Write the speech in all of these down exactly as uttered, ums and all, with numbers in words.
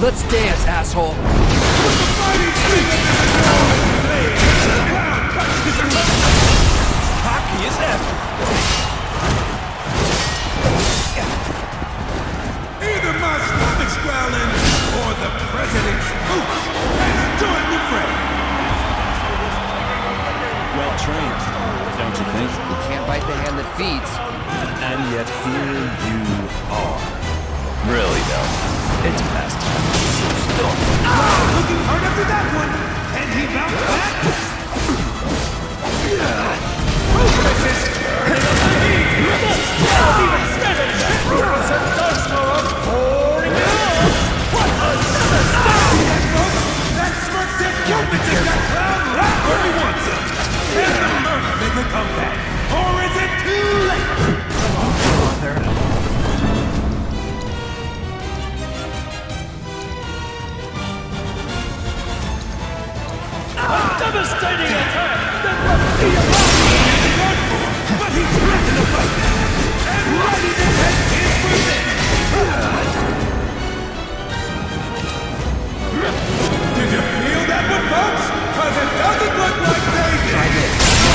Let's dance, asshole. Hockey is ever. Either my stomach's growling or the president's hooch has joined the fray. Well trained, don't you think? You can't bite the hand that feeds. And yet here you are. Really though, it's past time. Ah, looking hard after that one. Can he bounce back? Ruthless is... That smirk said Cupid took that clown right where he wants him. Can the murder make a comeback? Or is it too late? Come on, father. Devastating attack that must be a But he's ready to fight and ready to take his revenge. Did you feel that one, folks? Cause it doesn't look like they did. Try this.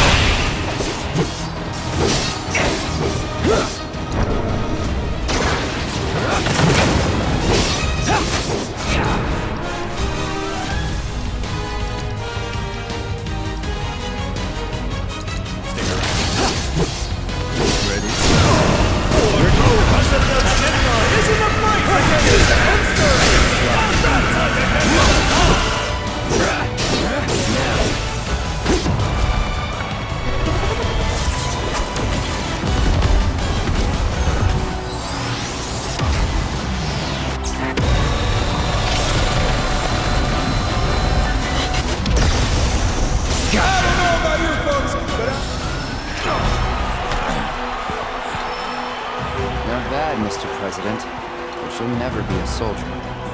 Not bad, Mister President, but you'll never be a soldier.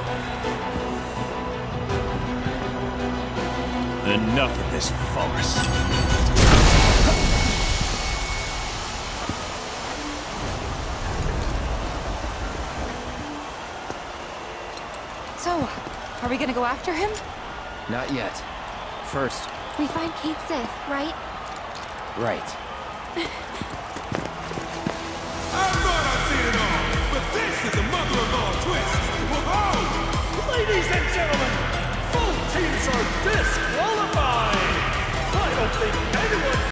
Enough of this farce. So, are we gonna go after him? Not yet. First, We find Kate Sith, right? right. I thought I'd seen it all, but this is the mother of all twists. Whoa! Ladies and gentlemen, both teams are disqualified. I don't think anyone